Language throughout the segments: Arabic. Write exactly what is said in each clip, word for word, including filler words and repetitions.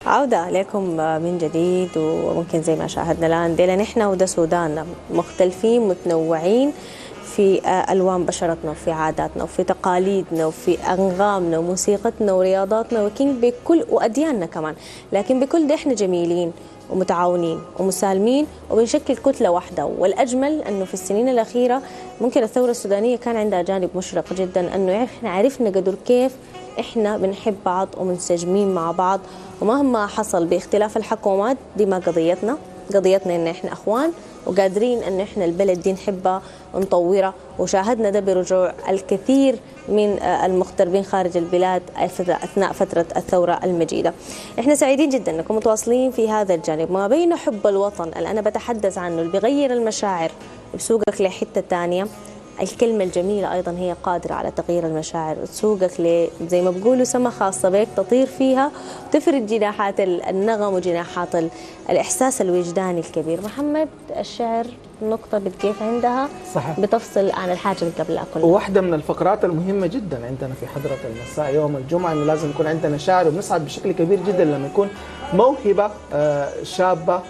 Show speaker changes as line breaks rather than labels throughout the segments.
عودة لكم من جديد، وممكن زي ما شاهدنا الآن ديلا نحن وده سوداننا مختلفين متنوعين في ألوان بشرتنا وفي عاداتنا وفي تقاليدنا وفي أنغامنا وموسيقتنا ورياضاتنا وكين بكل وأدياننا كمان، لكن بكل ده احنا جميلين ومتعاونين ومسالمين وبنشكل كتلة واحدة. والأجمل أنه في السنين الأخيرة ممكن الثورة السودانية كان عندها جانب مشرق جدا، أنه احنا عرفنا قدر كيف احنا بنحب بعض ومنسجمين مع بعض، ومهما حصل باختلاف الحكومات دي ما قضيتنا، قضيتنا ان احنا اخوان وقادرين ان احنا البلد دي نحبها ونطورها. وشاهدنا ده برجوع الكثير من المغتربين خارج البلاد اثناء فتره الثوره المجيده. احنا سعيدين جدا انكم متواصلين في هذا الجانب ما بين حب الوطن اللي انا بتحدث عنه اللي بيغير المشاعر بسوقك لحته ثانيه. الكلمة الجميلة أيضا هي قادرة على تغيير المشاعر وتسوقك ل زي ما بقولوا سما خاصة بك تطير فيها وتفرد جناحات النغم وجناحات الإحساس الوجداني الكبير. محمد، الشعر نقطة بتقيف عندها صحيح. بتفصل عن الحاجة اللي قبلها كلها.
وواحدة من الفقرات المهمة جدا عندنا في حضرة المساء يوم الجمعة إنه لازم يكون عندنا شعر، وبنسعد بشكل كبير جدا لما يكون موهبة شابة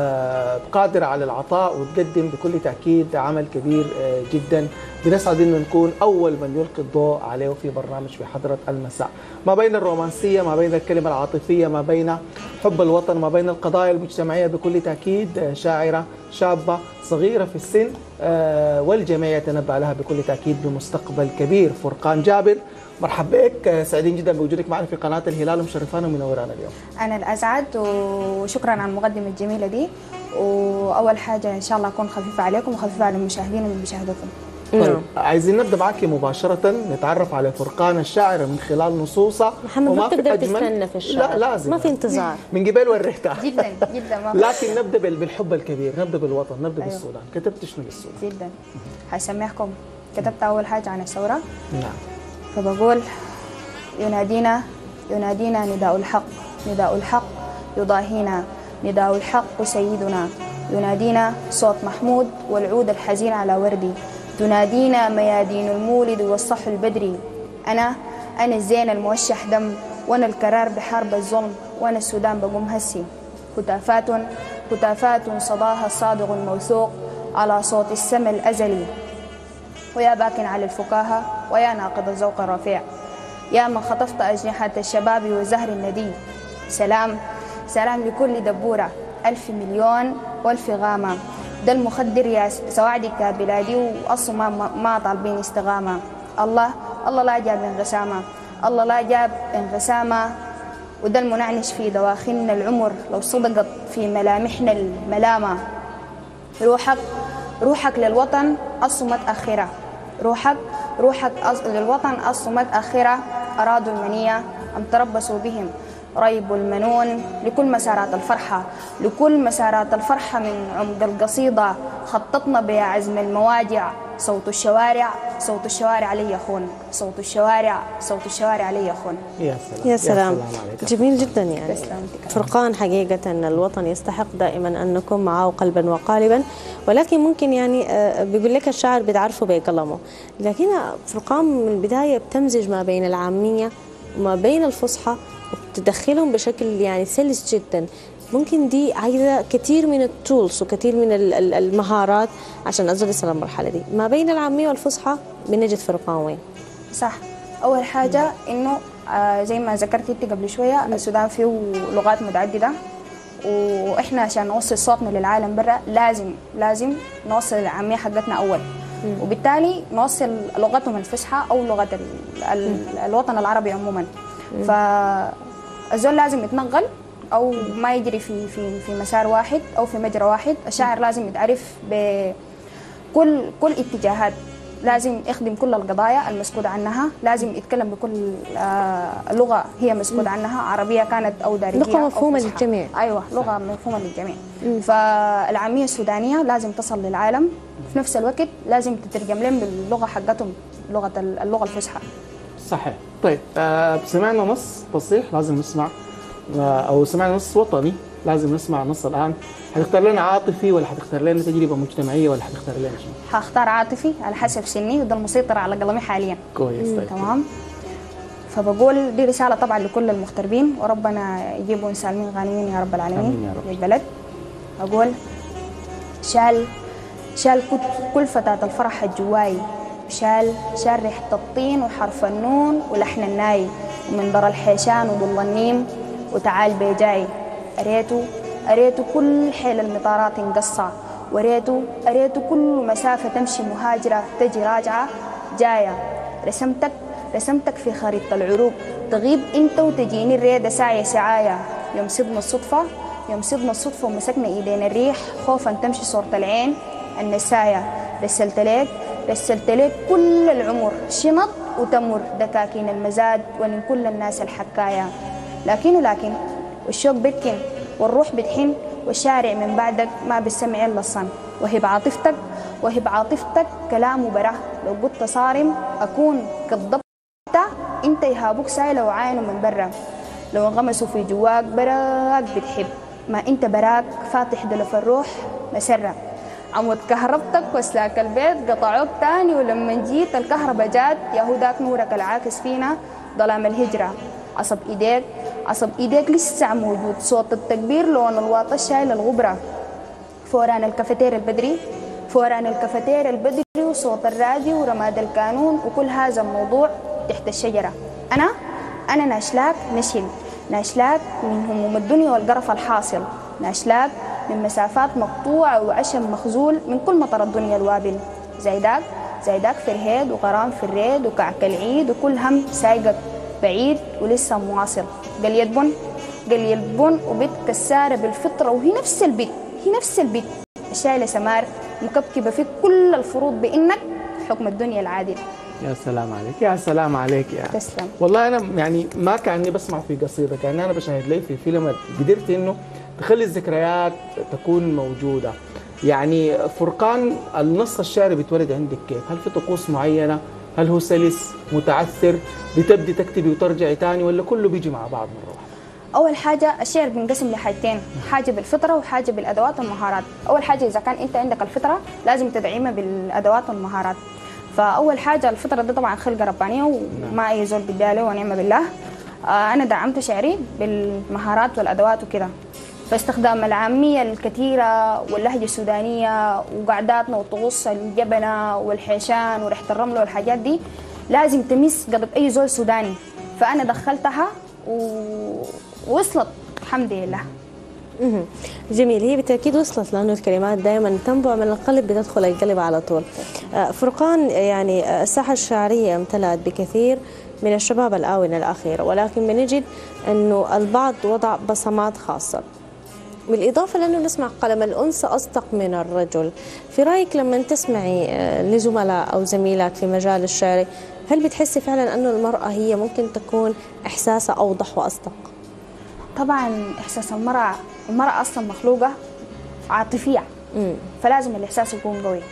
قادرة على العطاء وتقدم بكل تأكيد عمل كبير جدا. بنسعد انه نكون اول من يلقي الضوء عليه في برنامج في حضرة المساء، ما بين الرومانسية، ما بين الكلمة العاطفية، ما بين حب الوطن، ما بين القضايا المجتمعية. بكل تأكيد شاعرة شابة صغيرة في السن والجميع يتنبأ لها بكل تأكيد بمستقبل كبير. فرقان جابر، مرحبا بك، سعيدين جدا بوجودك معنا في قناة الهلال ومشرفانا ومنورانا اليوم.
أنا الأسعد وشكرا على المقدمة الجميلة دي. وأول حاجة إن شاء الله أكون خفيفة عليكم وخفيفة على المشاهدين اللي بيشاهدوكم.
طيب عايزين نبدا معك مباشره نتعرف على فرقان الشاعر من خلال نصوصه.
محمد ما بتقدر تستنى في الشعر،
لا لازم،
ما في انتظار
من قبل وريتها
جدا جدا ما
لكن نبدا بالحب الكبير، نبدا بالوطن، نبدا أيوه. بالسودان. كتبت شنو بالسودان؟
جدا حسمعكم. كتبت اول حاجه عن الثوره.
نعم.
فبقول ينادينا ينادينا نداء الحق، نداء الحق يضاهينا، نداء الحق سيدنا، ينادينا صوت محمود والعود الحزين على وردي، تنادينا ميادين المولد والصح البدري. أنا أنا الزين الموشح دم، وأنا الكرار بحرب الظلم، وأنا السودان بقوم هسي. هتافات هتافات صداها الصادق الموثوق على صوت السما الأزلي، ويا باكن على الفكاهة ويا ناقض الذوق الرفيع، يا من خطفت أجنحة الشباب وزهر الندي. سلام سلام لكل دبورة، ألف مليون والف غامة. ده المخدر يا سواعدك بلادي وأصلا ما, ما طالبين استغامة. الله الله لا جاب انغسامة، الله لا جاب انغسامة. وده المنعنش في دواخلنا العمر لو صدقت في ملامحنا الملامة. روحك روحك للوطن أصلا متأخرة، روحك روحك للوطن أصلا متأخرة. أرادوا المنية أم تربصوا بهم ريب المنون. لكل مسارات الفرحة لكل مسارات الفرحة من عمق القصيدة خططنا بعزم المواجع. صوت الشوارع صوت الشوارع علي يخون، صوت الشوارع صوت الشوارع علي يخون.
يا سلام
يا سلام, يا سلام. جميل جدا. يعني فرقان حقيقة أن الوطن يستحق دائما أن نكون معه قلبا وقالبا، ولكن ممكن يعني بيقول لك الشاعر بتعرفه بقلمه، لكن فرقان من البداية بتمزج ما بين العامية وما بين الفصحى وتدخلهم بشكل يعني سلس جدا. ممكن دي عايزة كثير من التولز وكثير من المهارات عشان أقدر أوصل للمرحلة دي. ما بين العامية والفصحى بنجد فرقان وين؟
صح. أول حاجة إنه آه زي ما ذكرت أنت قبل شوية السودان فيه لغات متعددة، وإحنا عشان نوصل صوتنا للعالم برا لازم لازم نوصل العامية حقتنا أول، م. وبالتالي نوصل لغتهم الفصحى أو لغة ال ال الوطن العربي عموما. فالزول لازم يتنقل أو ما يجري في في في مسار واحد أو في مجرى واحد. الشاعر لازم يتعرف بكل كل اتجاهات، لازم يخدم كل القضايا المسكوت عنها، لازم يتكلم بكل لغة هي مسكوت عنها، عربية كانت أو دارجية،
لغة مفهومة للجميع.
أيوة، لغة مفهومة للجميع. فالعامية السودانية لازم تصل للعالم، في نفس الوقت لازم تترجم لهم باللغة حقتهم، لغة اللغة الفصحى.
صحيح. طيب آه سمعنا نص فصيح لازم نسمع، او سمعنا نص وطني لازم نسمع نص الان. حتختار لنا عاطفي ولا حتختار لنا تجربه مجتمعيه ولا حتختار لنا شنو؟
حختار عاطفي على حسب سني وده المسيطر على قلمي حاليا.
كويس. طيب
تمام. فبقول دي رسالة طبعا لكل المغتربين، وربنا يجيبوا سالمين غانمين يا رب العالمين
يا رب.
للبلد. أقول شال شال كل فتاة الفرح الجواي، شال شال ريحة الطين وحرف النون ولحن الناي، ومن در الحيشان وضل النيم وتعال بيجاي. أريتو أريتو كل حيل المطارات انقصع، وريتو أريتو كل مسافة تمشي مهاجرة تجي راجعة جاية. رسمتك رسمتك في خريطة العروق، تغيب انت وتجيني الريدة ساعية سعاية. يوم صدنا الصدفة يوم صدنا الصدفة ومسكنا ايدينا الريح، خوفا تمشي صورة العين النساية. رسلت لك رسلت لك كل العمر، شنط وتمر دكاكين المزاد ومن كل الناس الحكاية. لكن ولكن والشوق بتكن والروح بتحن، والشارع من بعدك ما بسمع الا الصن. وهب عاطفتك وهب عاطفتك كلام وبره، لو قلت صارم اكون كالضبط انت يهابوك سايله وعاينه من برا. لو انغمسوا في جواك براك بتحب، ما انت براك فاتح دلف الروح مسرة. عمود كهربتك وسلاك البيت قطعوك تاني، ولما جيت الكهرباء جات يهوداك نورك العاكس فينا ظلام الهجرة. عصب ايديك عصب ايديك لسه موجود، صوت التكبير لون الواطة شايل الغبرة. فوران الكافيتير البدري فوران الكافيتير البدري وصوت الراديو ورماد القانون، وكل هذا الموضوع تحت الشجرة. أنا أنا ناشلاك نشل، ناشلاك من هموم الدنيا والقرف الحاصل، ناشلاك من مسافات مقطوعة وعشم مخزول من كل مطر الدنيا الوابل. زيداك زيداك في الهيد وغرام في الريد وكعك العيد، وكل هم سايقك بعيد ولسه مواصل. قلية بن قلية بن وبيت كسارة بالفطرة، وهي نفس البيت هي نفس البيت الشايلة سمار مكبكبة فيك كل الفروض بإنك حكم الدنيا العادل.
يا سلام عليك يا سلام عليك يا
تسلم.
والله انا يعني ما كاني بسمع في قصيده، كان انا بشاهد لي في فيلم، قدرت انه تخلي الذكريات تكون موجوده. يعني فرقان النص الشعري بيتولد عندك كيف؟ هل في طقوس معينه؟ هل هو سلس متعثر بتبدي تكتبي وترجعي تاني، ولا كله بيجي مع بعض مره واحده؟
اول حاجه الشعر بينقسم لحاجتين، حاجه بالفطره وحاجه بالادوات والمهارات. اول حاجه اذا كان انت عندك الفطره لازم تدعمها بالادوات والمهارات. فاول حاجه الفطره دي طبعا خلقه ربانيه وما اي زول بديها له ونعم بالله. آه انا دعمت شعري بالمهارات والادوات وكده، فاستخدام العاميه الكثيره واللهجه السودانيه وقعداتنا والطقوس الجبنه والحيشان وريحه الرمل والحاجات دي لازم تمس قلب اي زول سوداني، فانا دخلتها ووصلت الحمد لله.
جميل، هي بالتأكيد وصلت، لأنه الكلمات دائما تنبع من القلب بتدخل القلب على طول. فرقان، يعني الساحة الشعرية امتلأت بكثير من الشباب الآونة الأخيرة، ولكن بنجد أنه البعض وضع بصمات خاصة، بالإضافة لأنه نسمع قلم الأنثى أصدق من الرجل. في رأيك لما تسمعي لزملاء أو زميلات في مجال الشعر، هل بتحسي فعلا أنه المرأة هي ممكن تكون إحساسها أوضح وأصدق؟
طبعا إحساس المرأة المرأة أصلا مخلوقة عاطفية، مم. فلازم الإحساس يكون قوي.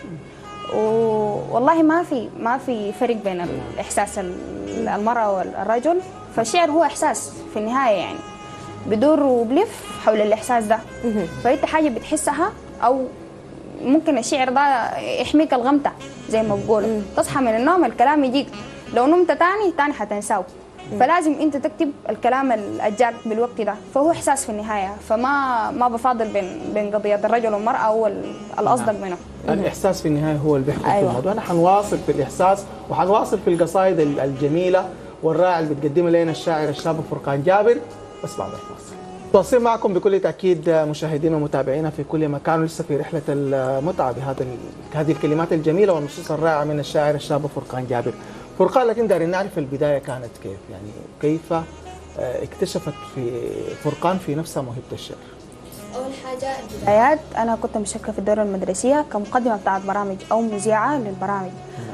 والله ما في ما في فرق بين الإحساس المرأة والرجل، فالشعر هو إحساس في النهاية، يعني بدور وبلف حول الإحساس ده. مم. فأنت حاجة بتحسها، أو ممكن الشعر ده يحميك الغمتة زي ما بقول. مم. تصحى من النوم الكلام يجيك، لو نمت تاني تاني حتنساه، فلازم انت تكتب الكلام الجاك بالوقت ده، فهو احساس في النهايه، فما ما بفاضل بين بين قضيه الرجل والمراه هو الاصدق منه.
الاحساس في النهايه هو اللي بيحكم أيوة. في الموضوع. انا حنواصل في الاحساس وحنواصل في القصائد الجميله والرائعه اللي بتقدمها لنا الشاعر الشاب فرقان جابر، بس بعد الفاصل. تواصل معكم بكل تاكيد مشاهدينا ومتابعينا في كل مكان، ولسه في رحله المتعه بهذا هذه الكلمات الجميله والنصوص الرائعه من الشاعر الشاب فرقان جابر. فرقان، لكن دارين نعرف البداية كانت كيف، يعني كيف اكتشفت في فرقان في نفسها موهبة الشعر؟
أول حاجة البدايات، أنا كنت مشاركة في الدورة المدرسية كمقدمة بتاعت برامج أو مذيعة للبرامج.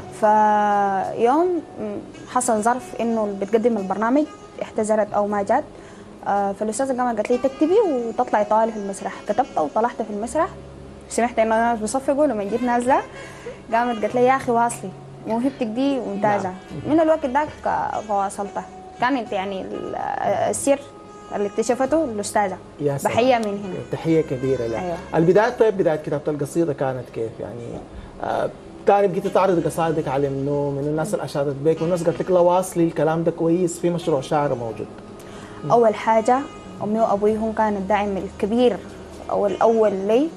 فيوم حصل ظرف إنه اللي بتقدم البرنامج احتزرت أو ما جات، فالأستاذة قامت قالت لي تكتبي وتطلعي طوالي في المسرح. كتبت وطلعت في المسرح، سمعت إنه الناس بيصفقوا. لما جيت نازلة قامت قالت لي يا أخي واصلي، موهبتك دي ممتازة. من الوقت ذاك فواصلتها. كانت يعني السر اللي اكتشفته الأستاذة، بحية من هنا.
تحية كبيرة لها. أيوة. البداية، طيب بداية كتابة القصيدة كانت كيف؟ يعني آه تاني بقيتي تعرضي قصائدك على منو من الناس اللي اشادت بك والناس قالت لك لا واصلي الكلام ده كويس في مشروع شعر موجود؟
أول حاجة أمي وأبوي هم كانوا الداعم الكبير أو الأول لي،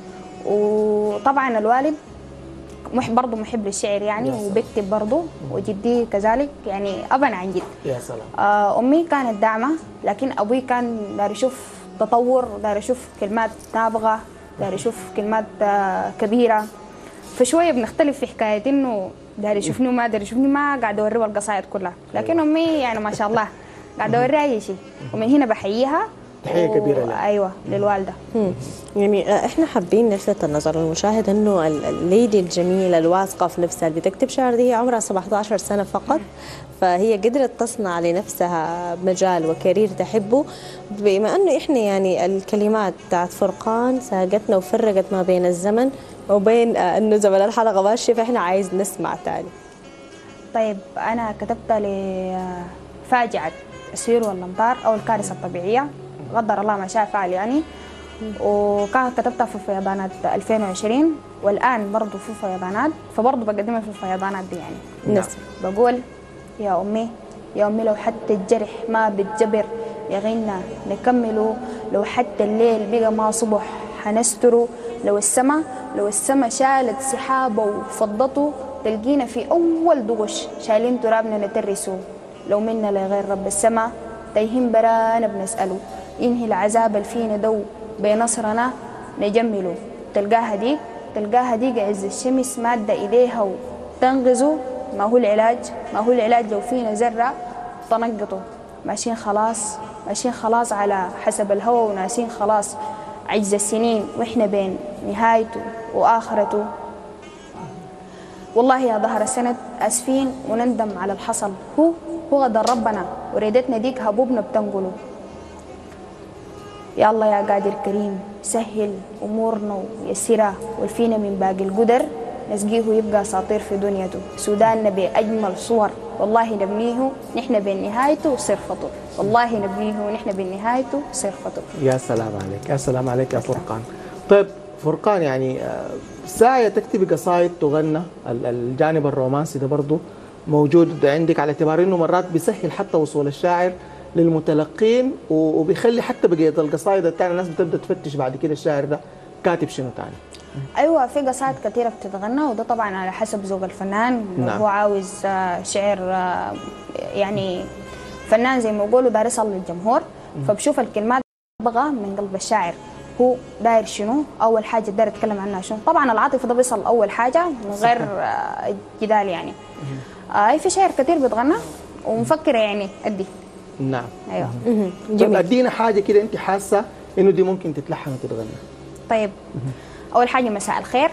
وطبعا الوالد مح برضه محب للشعر يعني وبكتب برضه، وجدي كذلك يعني أبا عن جد.
يا سلام.
آه أمي كانت داعمة، لكن أبوي كان داير يشوف تطور، داير يشوف كلمات نابغة، داير يشوف كلمات آه كبيرة. فشوية بنختلف في حكاية إنه داير يشوفني وما داير يشوفني، ما قاعدة أوريه القصائد كلها، لكن أمي يعني ما شاء الله قاعدة أوريها أي شيء، ومن هنا بحييها.
تحية كبيرة لها.
أيوة للوالدة.
يعني احنا حابين نلفت النظر للمشاهد انه الليدي الجميله الواثقه في نفسها اللي بتكتب شعر دي هي عمرها سبعة عشر سنه فقط، فهي قدرت تصنع لنفسها مجال وكارير تحبه، بما انه احنا يعني الكلمات بتاعت فرقان ساقتنا وفرقت ما بين الزمن وبين انه زمن الحلقه ماشي، فاحنا عايز نسمع تاني.
طيب أنا كتبت لفاجعة السيول والأمطار أو الكارثة الطبيعية، قدر الله ما شاء فعل يعني، وكان كتبتها في فيضانات ألفين وعشرين، والآن برضو في فيضانات، فبرضو بقدمها في الفيضانات دي يعني.
نعم.
بقول يا أمي يا أمي لو حتى الجرح ما بتجبر يغينا نكمله، لو حتى الليل بقى ما صبح حنستره، لو السما لو السما شالت سحابه وفضته تلقينا في أول دغش شايلين ترابنا نترسه، لو منا لغير رب السما تيهم برانا بنسأله، ينهي العذاب الفينا دو بنصرنا نجمله، تلقاها ديك تلقاها ديك عز الشمس مادة إيديها وتنغزه، ما هو العلاج ما هو العلاج لو فينا زرع تنقطه، ماشيين خلاص ماشيين خلاص على حسب الهوى وناسين خلاص عجز السنين وإحنا بين نهايته وآخرته، والله يا ظهر السند أسفين ونندم على الحصل، هو هو قدر ربنا وريدتنا ديك هبوبنا بتنقله، يا الله يا قادر كريم سهل أمورنا ويسرها والفينا من باقي القدر نسقيه يبقى ساطير في دنيته، سوداننا بأجمل صور والله نبنيه نحن بين نهايته وصرفته، والله نبنيه ونحن بين نهايته وصرفته.
يا سلام عليك يا سلام عليك يا فرقان. طيب فرقان يعني ساعة تكتبي قصايد تغنى، الجانب الرومانسي ده برضه موجود عندك على اعتبار انه مرات بيسهل حتى وصول الشاعر للمتلقين وبيخلي حتى بقيه القصائد الثانيه الناس بتبدا تفتش بعد كده الشاعر ده كاتب شنو ثاني.
ايوه في قصائد كثيره بتتغنى، وده طبعا على حسب ذوق الفنان. نعم. هو عاوز شعر يعني فنان زي ما بيقولوا داير يصل للجمهور، فبشوف الكلمات بغى من قلب الشاعر هو داير شنو، اول حاجه داير يتكلم عنها شنو. طبعا العاطفه ده بيصل اول حاجه من غير جدال يعني. آه في شعر كثير بيتغنى ومفكره يعني ادي.
نعم.
ايوه.
طيب ادينا حاجه كده انت حاسه انه دي ممكن تتلحن وتتغنى.
طيب اول حاجه مساء الخير،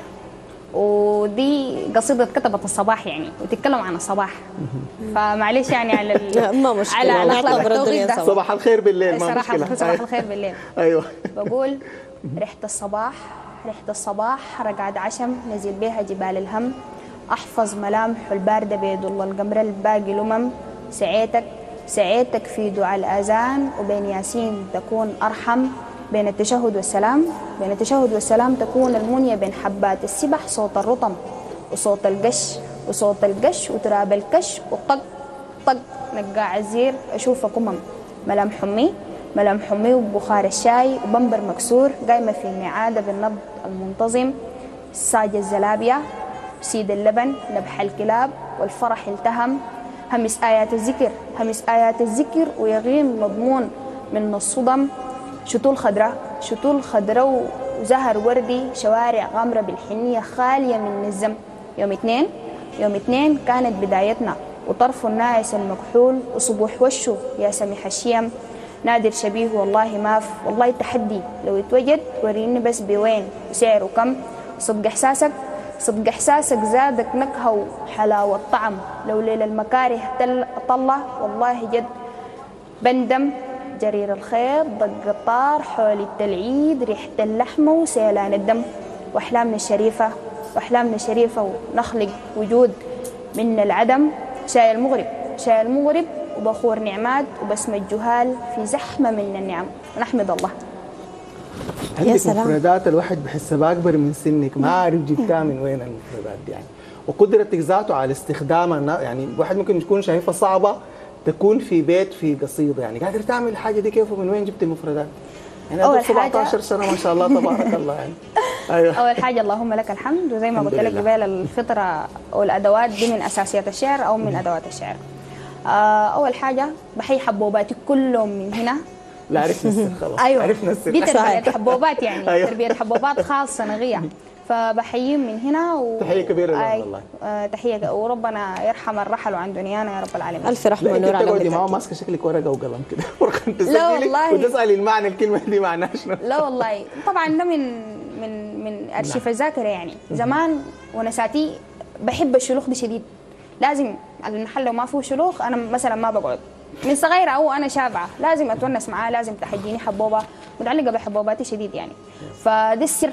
ودي قصيده كتبت الصباح يعني وتتكلم عن الصباح، فمعلش يعني على ال...
ما مشكله
على الاخلاق التوقيت ده.
صباح الخير بالليل ما مشكله.
صباح الخير بالليل.
ايوه.
بقول ريحه الصباح ريحه الصباح رقعد عشم نزل بها جبال الهم، احفظ ملامح البارده بيد الله القمر الباقي الامم، سعيتك سعيتك في دعاء الاذان وبين ياسين تكون ارحم، بين التشهد والسلام بين التشهد والسلام تكون المنية، بين حبات السبح صوت الرطم وصوت القش وصوت القش وتراب الكش وطق طق نقاع الزير اشوفك امم، ملامح امي ملامح امي وبخار الشاي وبنبر مكسور قايمه في المعاده بالنبض المنتظم، ساج الزلابيه سيد اللبن نبح الكلاب والفرح التهم، همس آيات الذكر همس آيات الذكر ويغيم مضمون من الصدم، شتول خضراء شتول خضراء وزهر وردي شوارع غامرة بالحنية خالية من النزم، يوم اثنين يوم اثنين كانت بدايتنا وطرف الناعس المكحول وصبوح وشه يا سميح الشيم، نادر شبيه والله ماف والله تحدي لو اتوجد وريني بس بوين وسعره كم، صدق احساسك صدق احساسك زادك نكهه وحلاوه طعم، لو ليل المكاره طلع والله جد بندم، جرير الخيط دق الطار حول التلعيد ريحه اللحمه وسيلان الدم، واحلامنا الشريفه واحلامنا الشريفه ونخلق وجود من العدم، شاي المغرب شاي المغرب وبخور نعمات وبسمة جهال في زحمه من النعم، ونحمد الله.
عندك مفردات الواحد بحسها اكبر من سنك، ما عارف جبتها من وين المفردات دي يعني، وقدرتك ذاته على استخدامها، يعني واحد ممكن يكون شايفها صعبه تكون في بيت في قصيده، يعني قادر تعمل الحاجه دي كيف ومن وين جبت المفردات؟ يعني
أول
هذول سبعطعش سنه ما شاء الله تبارك الله يعني.
أيوة. أول حاجة اللهم لك الحمد، وزي ما قلت لك قبل الفطرة والأدوات دي من أساسيات الشعر أو من أدوات الشعر. أول حاجة بحيي حبوباتي كلهم من هنا.
لا عرفنا السر خلاص.
أيوة.
عرفنا السر.
دي تربية حبوبات يعني.
أيوة.
تربية حبوبات خاصة نغية. فبحييهم من هنا و...
تحية كبيرة لهم
آي...
والله.
آه تحية، وربنا يرحم الرحل عن دنيانا يا رب العالمين.
ألف رحمة ونور على
والدتك. ما ماسكة شكلك ورقة وقلم كده
لا والله
وتسألي المعنى الكلمة دي معناها شنو؟
لا والله طبعا ده من من من أرشيف الذاكرة يعني. زمان وأنا ساعتي بحب الشلوخ دي شديد، لازم المحل لو ما فيه شلوخ أنا مثلا ما بقعد من صغيرة أو أنا شابعة، لازم أتونس معاه، لازم تحجيني حبوبة، متعلقة بحبوباتي شديد يعني. فده السر.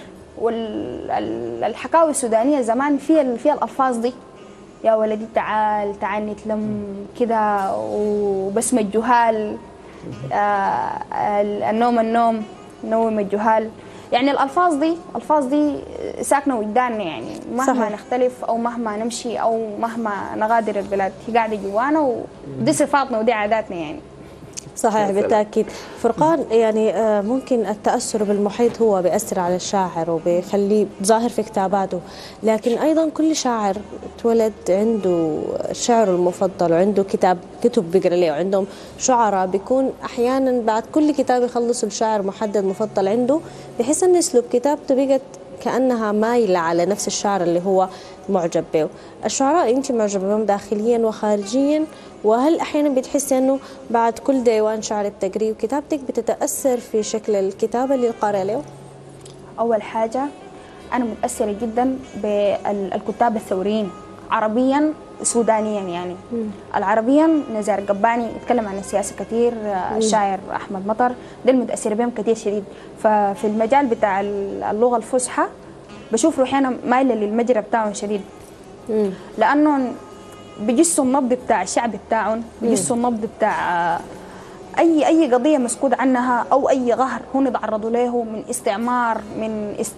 والحكاوي السودانية زمان فيها فيها الألفاظ دي، يا ولدي تعال تعال نتلم كده، وبسمة الجهال، آه النوم النوم نوم الجهال، يعني الألفاظ دي الألفاظ دي ساكنة وجداننا يعني، مهما صحيح. نختلف أو مهما نمشي أو مهما نغادر البلاد هي قاعدة جوانا، ودي صفاتنا ودي عاداتنا يعني.
صحيح بالتأكيد. فرقان، يعني ممكن التأثر بالمحيط هو بيأثر على الشاعر وبيخليه ظاهر في كتاباته، لكن أيضا كل شاعر تولد عنده شعره المفضل وعنده كتاب كتب بيقرأ له، وعندهم شعراء بيكون أحيانا بعد كل كتاب يخلصوا الشاعر محدد مفضل عنده، بحيث أن أسلوب كتابته بقت كأنها مايلة على نفس الشعر اللي هو معجب به. الشعراء أنت معجبة بهم داخليا وخارجيا، وهل أحيانا بتحسي أنه بعد كل ديوان شعر بتقريه وكتابتك بتتأثر في شكل الكتابة اللي القارئ له؟
أول حاجة أنا متأثرة جدا بالكتاب الثوريين عربيا سودانيا يعني. م. العربيا نزار قباني يتكلم عن السياسة كثير، الشاعر أحمد مطر، ده المتأثرة بهم كثير شديد. ففي المجال بتاع اللغة الفصحى بشوف أحيانا مايلة للمجرى بتاعهم شديد، م. لأنه بيجسوا النبض بتاع الشعب بتاعهم، بيجسوا النبض بتاع اي اي قضيه مسكوت عنها او اي قهر هم تعرضوا له من استعمار، من است...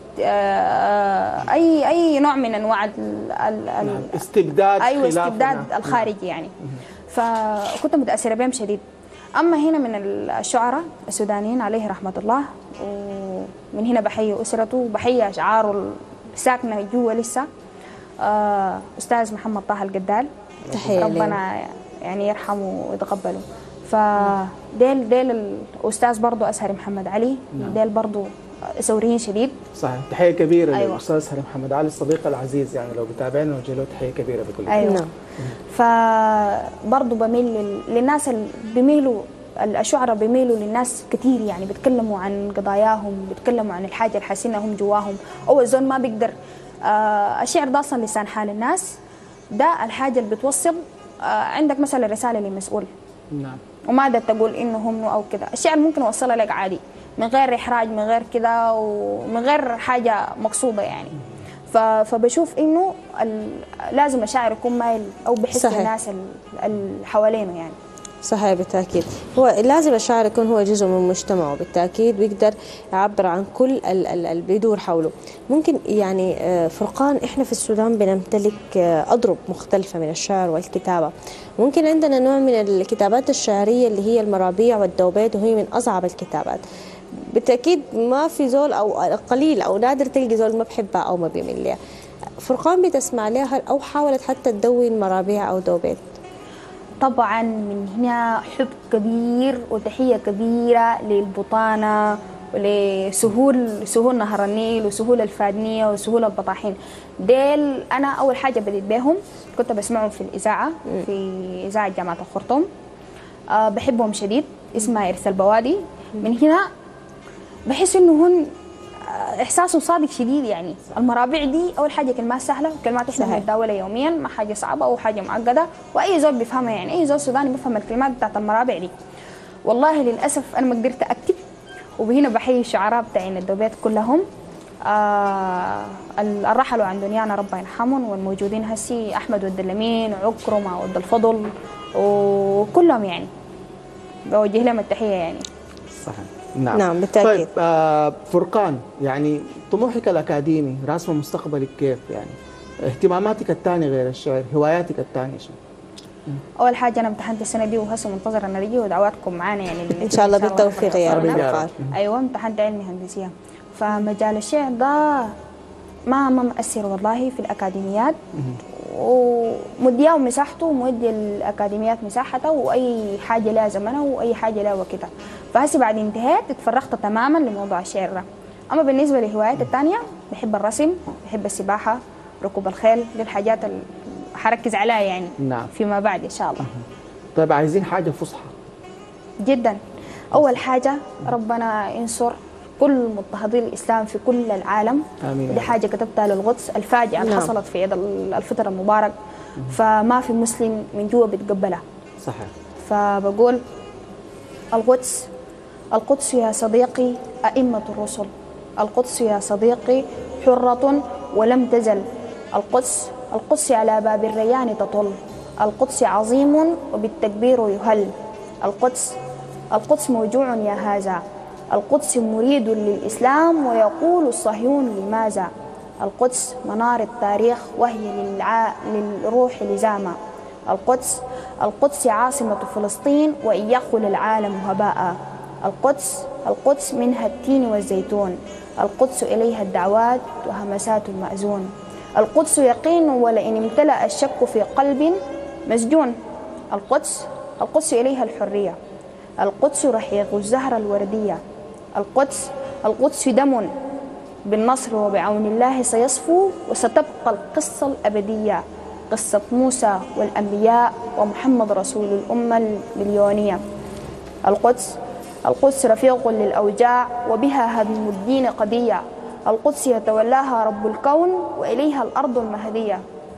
اي اي نوع من انواع ال... ال...
استبداد،
ايوه استبداد الخارجي يعني. فكنت متاثره بهم شديد. اما هنا من الشعراء السودانيين عليه رحمه الله، ومن هنا بحيي اسرته وبحيي اشعاره الساكنه جوا لسه، استاذ محمد طه القدال، ربنا يعني يرحمه ويتقبله. فديل ديل الاستاذ برضه اسهري محمد علي، ديل برضه ثوريين شديد.
صحيح. تحيه كبيره أيوة. للاستاذ اسهري محمد علي الصديق العزيز، يعني لو بتابعنا نوجه له تحيه كبيره بكل
ايوه نعم. فبرضه بميل للناس اللي بيميلوا، الشعراء بيميلوا للناس كثير يعني، بيتكلموا عن قضاياهم، بيتكلموا عن الحاجه اللي حاسينها هم جواهم، او الزول ما بيقدر. آه الشعر ده اصلا لسان حال الناس، ده الحاجه اللي بتوصل. آه عندك مثلا رساله للمسؤول، نعم، وما قدرت تقول انه هم او كده، الشعر ممكن اوصلها لك عادي من غير احراج، من غير كده، ومن غير حاجه مقصوده يعني. فبشوف انه لازم الشاعر يكون مايل او بحس صحيح. الناس اللي حوالينه يعني.
صحيح بالتأكيد. هو لازم الشاعر يكون هو جزء من مجتمعه بالتأكيد، بيقدر يعبر عن كل اللي بيدور حوله. ممكن يعني فرقان، إحنا في السودان بنمتلك أضرب مختلفة من الشعر والكتابة. ممكن عندنا نوع من الكتابات الشعرية اللي هي المرابيع والدوبيت، وهي من أصعب الكتابات. بالتأكيد ما في زول أو قليل أو نادر تلقي زول ما بحبها أو ما بيميل لها. فرقان بتسمع لها أو حاولت حتى تدون مرابيع أو دوبيت؟
طبعا من هنا حب كبير وتحية كبيرة للبطانة ولسهول سهول نهر النيل وسهول الفادنية وسهول البطاحين. ديل أنا أول حاجة بديت بهم كنت بسمعهم في الإذاعة، في إذاعة جامعة الخرطوم. أه بحبهم شديد، اسمها إرث البوادي. من هنا بحس إنه هن إحساسهم صادق شديد يعني. المرابع دي أول حاجة كلمات سهلة، كلمات إحنا بنتداولها يوميا، ما حاجة صعبة أو حاجة معقدة، وأي زول بيفهمها يعني. أي زول سوداني بيفهم الكلمات بتاعت المرابع دي. والله للأسف أنا ما قدرت أكتب، وبهنا بحيي الشعراء بتاعين الدوبيت كلهم، آه الرحلوا عن دنيانا ربنا يرحمهم، والموجودين هسي أحمد ود اللمين وعكرمة ود الفضل وكلهم يعني بوجه لهم التحية يعني.
صحيح. نعم.
نعم بالتأكيد.
طيب آه فرقان، يعني طموحك الأكاديمي راسمة مستقبلك كيف يعني؟ اهتماماتك الثانيه غير الشعر، هواياتك الثانيه شو؟
اول حاجه انا امتحنت السنه دي وهسه منتظره النتيجه ودعواتكم معانا يعني
ان شاء الله بالتوفيق يا رب العالمين.
ايوه امتحنت علمي هندسيه. فمجال الشعر ده ما ما مأثر والله في الاكاديميات، ومدياه مساحته ومدي الاكاديميات مساحتها، واي حاجه لها زمنها واي حاجه لها وقتها. فهسه بعد انتهيت اتفرغت تماما لموضوع الشعر ده. اما بالنسبه للهوايات الثانيه بحب الرسم، بحب السباحه، ركوب الخيل، دي الحاجات اللي حركز عليها يعني
نعم.
فيما بعد ان شاء الله.
طيب عايزين حاجه فصحى
جدا. اول حاجه ربنا ينصر كل مضطهدي الاسلام في كل العالم.
امين.
دي حاجه كتبتها للقدس، الفاجعه اللي
نعم.
حصلت في عيد الفطر المبارك، فما في مسلم من جوا بيتقبلها.
صحيح.
فبقول القدس، القدس يا صديقي أئمة الرسل، القدس يا صديقي حرة ولم تزل، القدس القدس على باب الريان تطل، القدس عظيم وبالتكبير يهل، القدس القدس موجوع يا هذا، القدس مريد للإسلام ويقول الصهيون لماذا، القدس منار التاريخ وهي للع... للروح لزاما، القدس القدس عاصمة فلسطين وإن يخل العالم هباء، القدس القدس منها التين والزيتون، القدس إليها الدعوات وهمسات المأذون، القدس يقين ولئن امتلأ الشك في قلب مسجون، القدس القدس إليها الحرية، القدس رحيق الزهرة الوردية، القدس القدس دم بالنصر وبعون الله سيصفو وستبقى القصة الأبدية، قصة موسى والأنبياء ومحمد رسول الأمة المليونية، القدس القدس رفيق للأوجاع وبها هدم الدين قضية، القدس يتولاها رب الكون وإليها الأرض المهدية،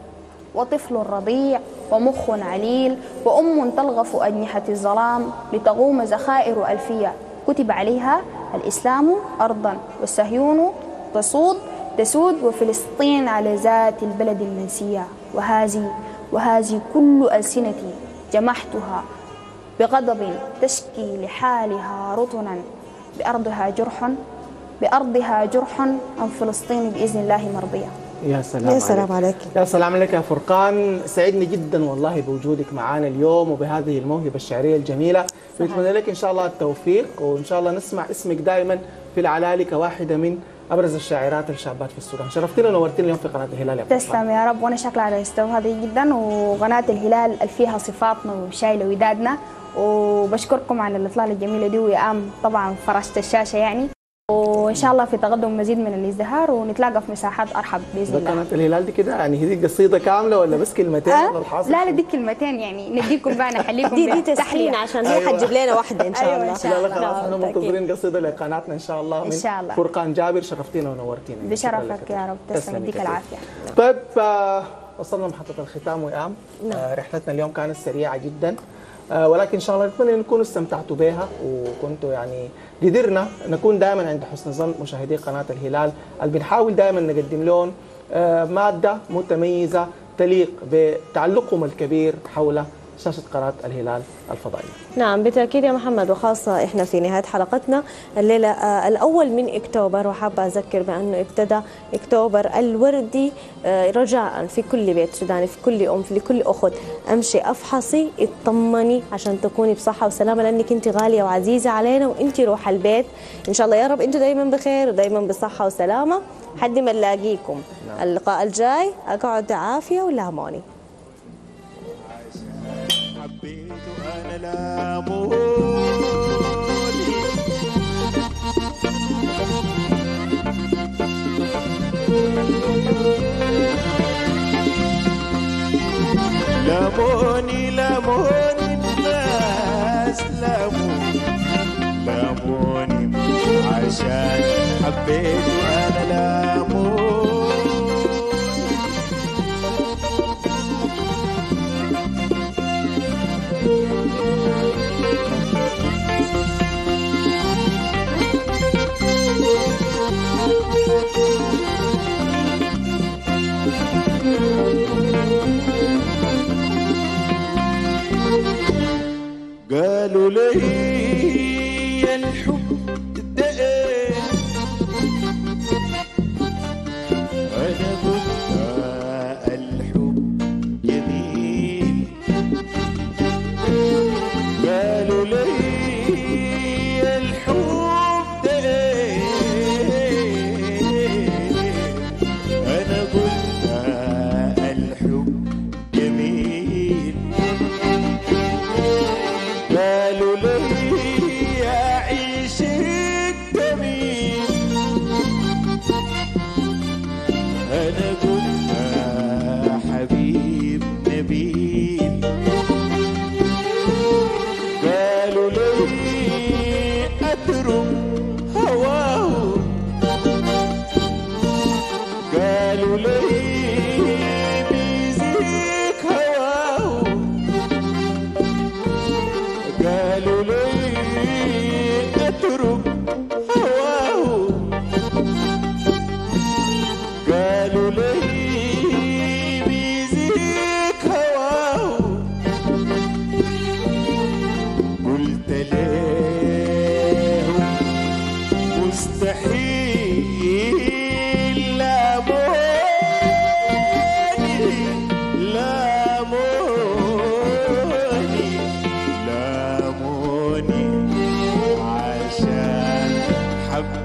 وطفل رضيع ومخ عليل وأم تلغف أجنحة الظلام لتغوم زخائر ألفية، كتب عليها الإسلام أرضا والصهيون تصود تسود وفلسطين على ذات البلد المنسية، وهذه وهذه كل ألسنتي جمحتها بغضب تشكي لحالها رطنا، بأرضها جرح بأرضها جرح عن فلسطين بإذن الله مرضية.
يا سلام
يا سلام عليك.
يا سلام عليك يا فرقان، سعدني جدا والله بوجودك معنا اليوم وبهذه الموهبة الشعرية الجميلة. نتمنى لك إن شاء الله التوفيق، وإن شاء الله نسمع اسمك دائما في العلالي كواحدة من أبرز الشاعرات الشابات في السودان. شرفتنا ونورتنا اليوم في قناة الهلال يا فرقان.
تسلم يا رب، وأنا شكرا على الاستضافة هذه جدا، وقناة الهلال اللي فيها صفاتنا وشايلة ودادنا، وبشكركم على الإطلالة الجميلة دي، ويام طبعا فرشت الشاشة يعني، وان شاء الله في تقدم مزيد من الازدهار ونتلاقى في مساحات ارحب باذن الله.
قناه الهلال دي كده يعني هي دي قصيده كامله ولا بس كلمتين
أه؟
ولا الحاصل؟
لا لا دي كلمتين يعني نديكم بقى نحليكم
دي دي تسخين عشان هي حتجيب لنا واحده ان شاء الله.
أيوة إن شاء
الله. لا لا خلاص احنا منتظرين قصيده لقناتنا ان شاء الله من
إن شاء الله.
فرقان جابر. شرفتينا ونورتينا.
بشرفك يا رب، تسلم يديك العافيه.
طيب آه وصلنا محطه الختام وئام. آه رحلتنا اليوم كانت سريعه جدا، آه ولكن ان شاء الله نتمنى ان تكونوا استمتعتوا بها وكنتوا يعني قدرنا نكون دائما عند حسن ظن مشاهدي قناه الهلال، اللي بنحاول دائما نقدم لهم آه ماده متميزه تليق بتعلقهم الكبير حول شاشة قناة الهلال الفضائية.
نعم بالتأكيد يا محمد، وخاصة إحنا في نهاية حلقتنا الليلة آه الأول من أكتوبر، وحابة أذكر بأنه ابتدى أكتوبر الوردي آه رجاء في كل بيت سوداني، في كل أم، في كل أخت، أمشي أفحصي اطمني عشان تكوني بصحة وسلامة، لأنك أنت غالية وعزيزة علينا وأنت روح البيت. إن شاء الله يا رب أنتوا دايما بخير ودايما بصحة وسلامة حد ما نلاقيكم. نعم. اللقاء الجاي أقعد عافية ولاموني.
حبيت أنا لاموني لاموني لاموني الناس لاموني لاموني عشان حبيت أنا لاموني قالوا لي الحب دقيق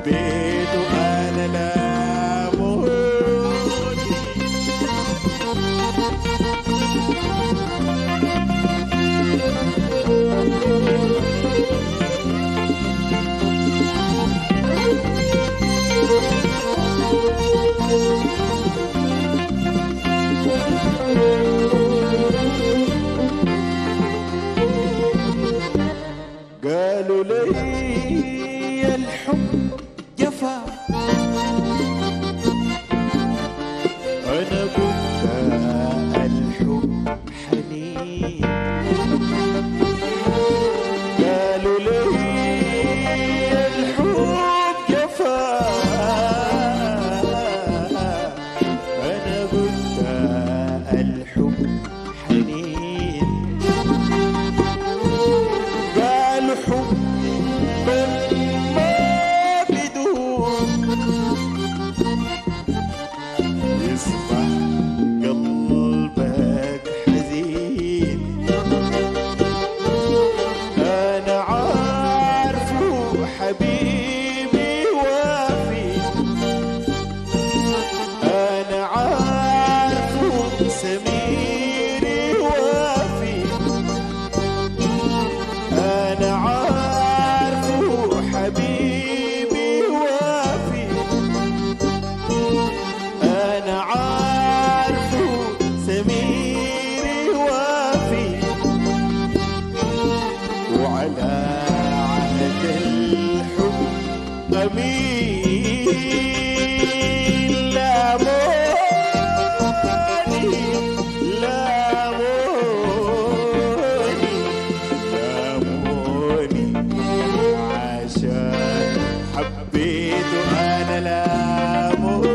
حبيته أنا لاموني. قالوا لي الحب جفا، أنا قلت الحب حنين. قالوا لي الحب جفا، أنا قلت الحب حنين. قالوا حب ما بدون يصبح قلبك حزين. أنا عارفه حبيبي وافي، أنا عارفه سميري وافي، أنا عارفه حبيبي وافي، أنا عارفه سميري وافي. وعلى عهد الحب أمين. لاموني لاموني لاموني عشان حبيته أنا لاموني.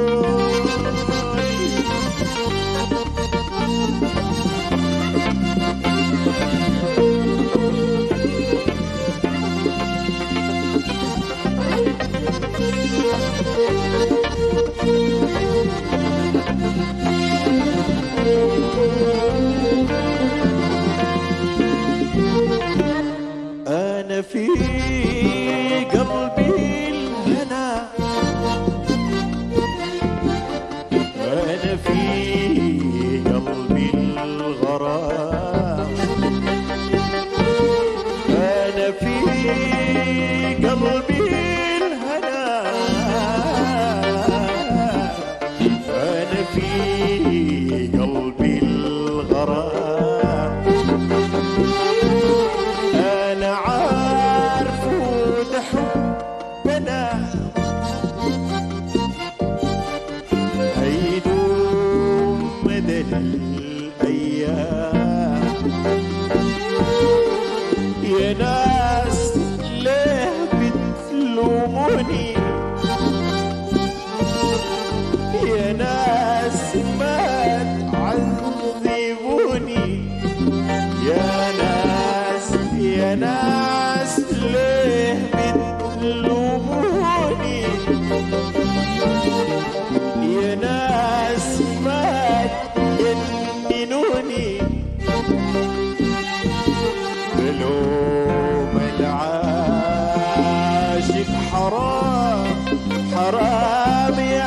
أنا في قلبي الهنا، أنا في قلبي الغرام، أنا في قلبي الهنا، أنا في قلبي الغرام. أنا عارفه ده حبنا هيدوم مدى الأيام. يا ناس ليه بتلوموني، يا ناس ما تعذبوني، يا ناس يا ناس ليه بتلوموني، يا ناس ما تجننوني. بلوم العاشق حرام حرام يا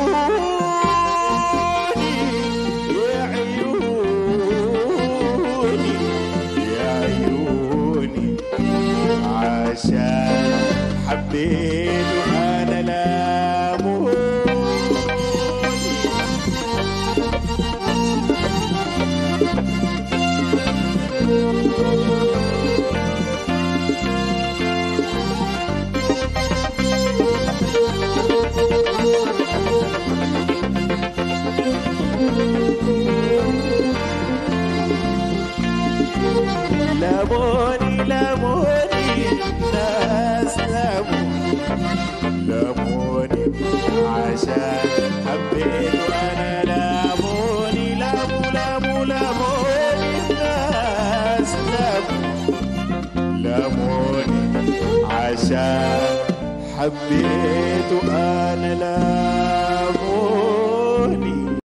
عيوني، يا عيوني يا عيوني عشان حبيته أنا لاموني. لاموني لاموني ناس لاموني، لاموني عشان حبيته أنا لاموني. لامو لامو لاموني ناس لاموني، لاموني عشان حبيته أنا لاموني.